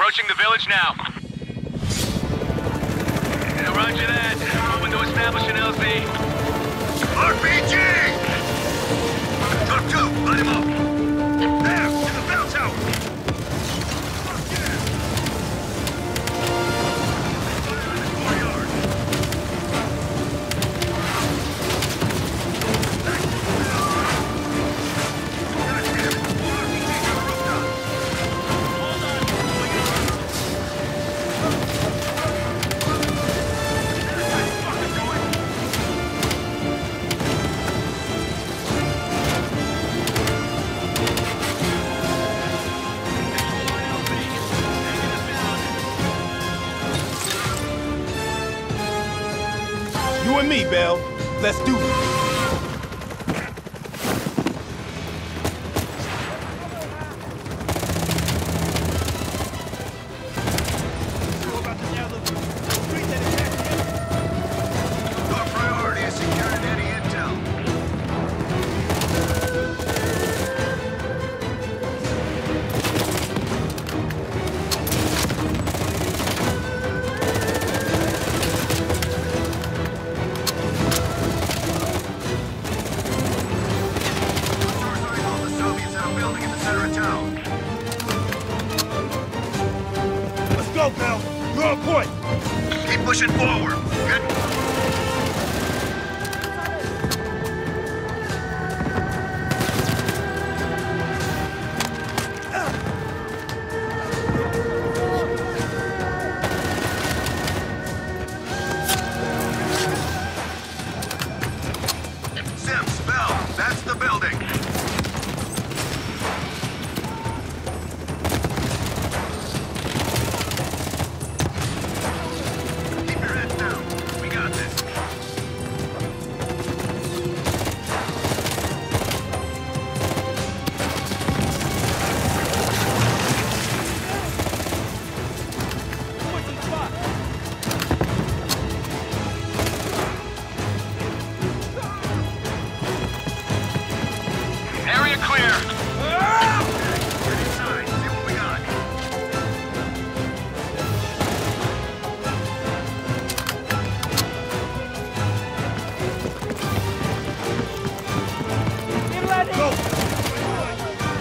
Approaching the village now. Yeah, roger that. Moving to establish an LZ. RPG! Truck 2, light him up. There, in the bell tower. Fuck yeah! You and me, Bell. Let's do this. Our priority is securing any intel. Let's go, Bell. You're on point. Keep pushing forward. Good. Sims, Bell, that's the building. Keep your heads down. We got this. Area clear. Get inside. See what we got. Go.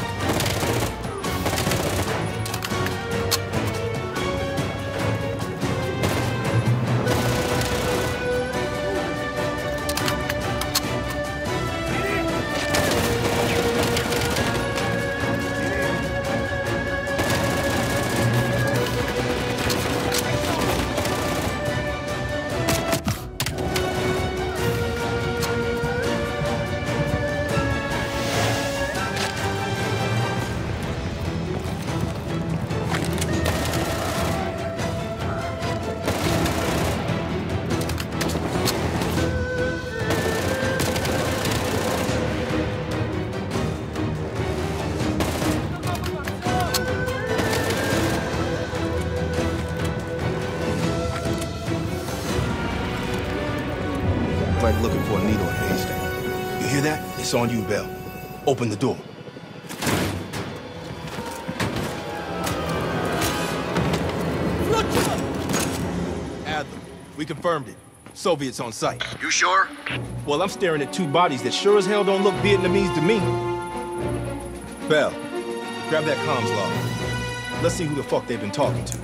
Like looking for a needle in a haystack. You hear that? It's on you, Bell. Open the door. Adler, we confirmed it. Soviets on site. You sure? Well, I'm staring at two bodies that sure as hell don't look Vietnamese to me. Bell, grab that comms log. Let's see who the fuck they've been talking to.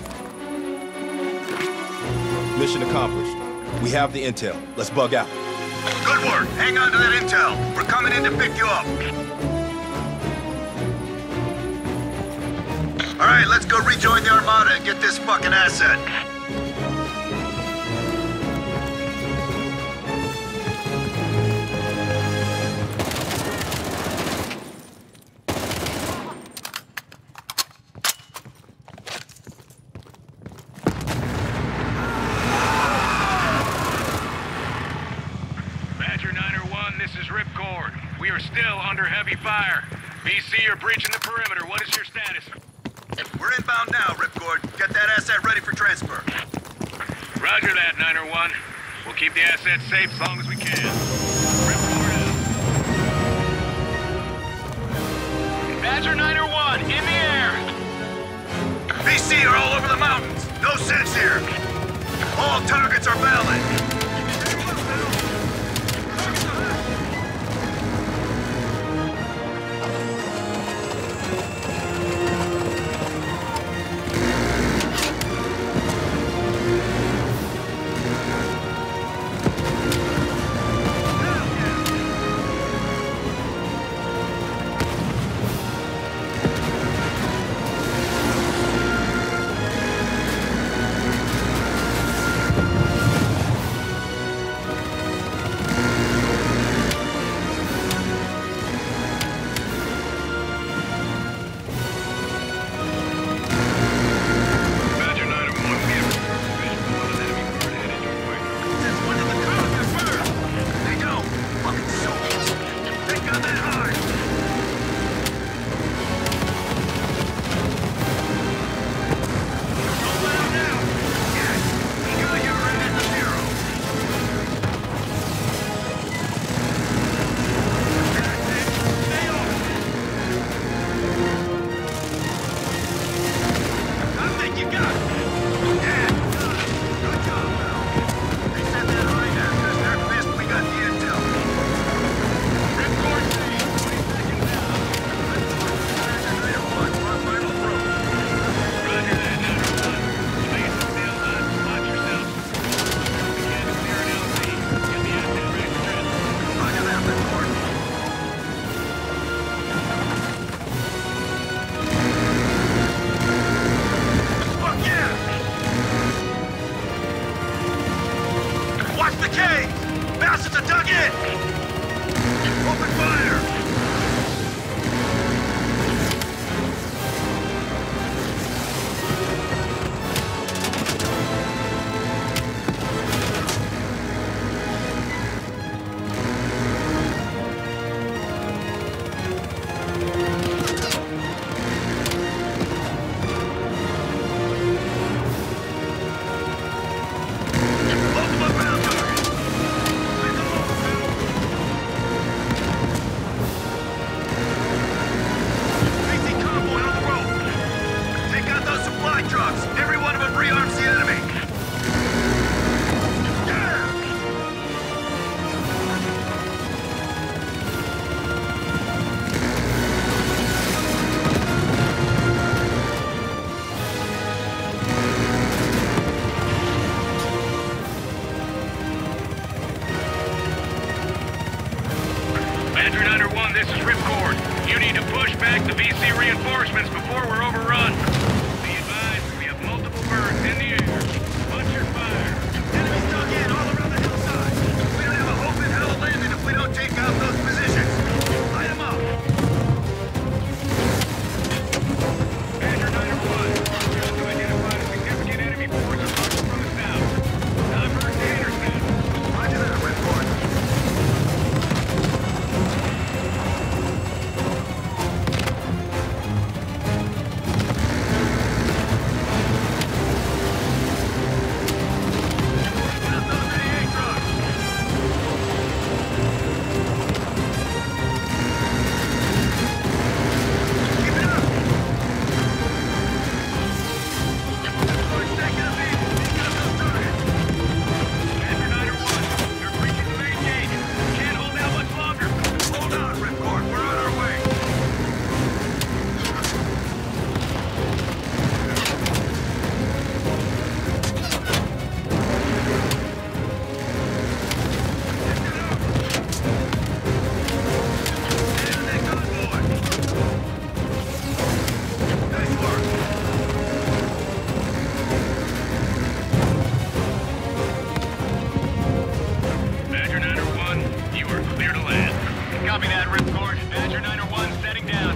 Mission accomplished. We have the intel. Let's bug out. Good work. Hang on to that intel. We're coming in to pick you up. All right, let's go rejoin the Armada and get this fucking asset. Badger 901, this is Ripcord. We are still under heavy fire. BC, you're breaching the perimeter. What is your status? We're inbound now, Ripcord. Get that asset ready for transfer. Roger that, 901. We'll keep the assets safe as long as we can. Ripcord out. Badger 901, in the air! BC, VC are all over the mountains. No sense here. All targets are valid. This is Ripcord. You need to push back the VC reinforcements before we're overrun. Be advised, we have multiple birds in the air. Watch your fire. Enemies dug in all around the hillside. We don't have a hope in hell of landing if we don't take out those positions. Light them up. Badger 901, you have identified a significant enemy force approaching from the south. Time for us to intercept. Roger that, Ripcord. Copy that, Ripcord. Badger 901 setting down.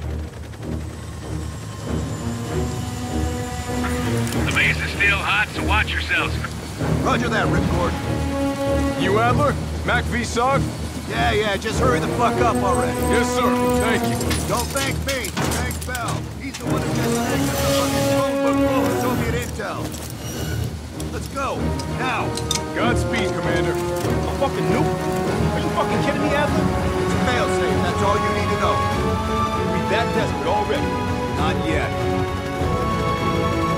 The base is still hot, so watch yourselves. Roger that, Ripcord. You Adler? Mac V-Sog? Yeah, just hurry the fuck up already. Yes, sir. Thank you. Don't thank me. Thank Bell. He's the one who just snagged us the fucking phone book full of Soviet intel. Let's go. Now. Godspeed, Commander. A fucking nuke? Are you fucking kidding me, Adler? It's a failsafe. That's all you need to know. We that desperate already. Not yet.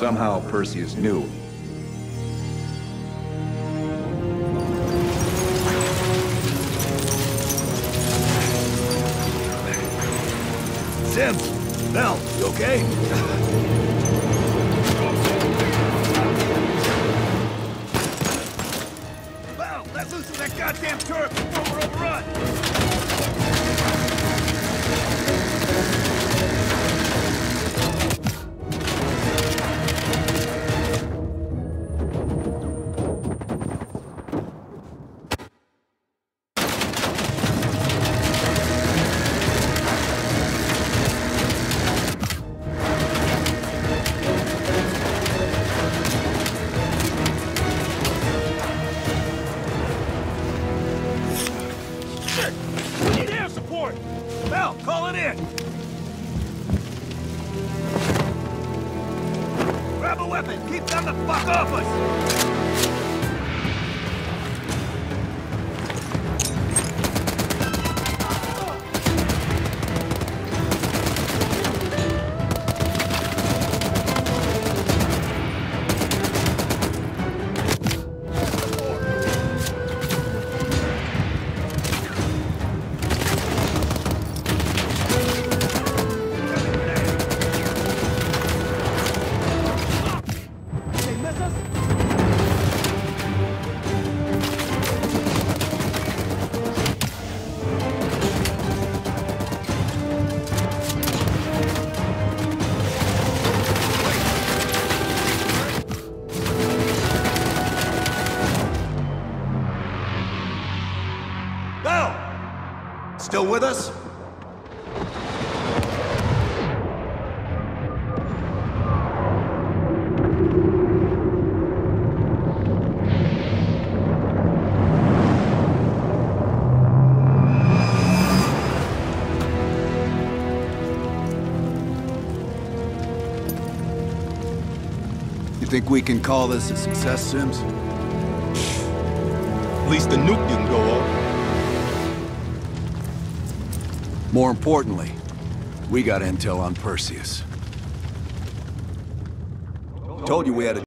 Somehow Perseus knew. Sims! Val, you okay? Val, let loose of that goddamn turret before we're overrun! We need air support! Val, call it in! Grab a weapon! Keep them the fuck off us! They miss us? Val! Still with us? You think we can call this a success, Sims? At least the nuke didn't go off. More importantly, we got intel on Perseus. Told you we had a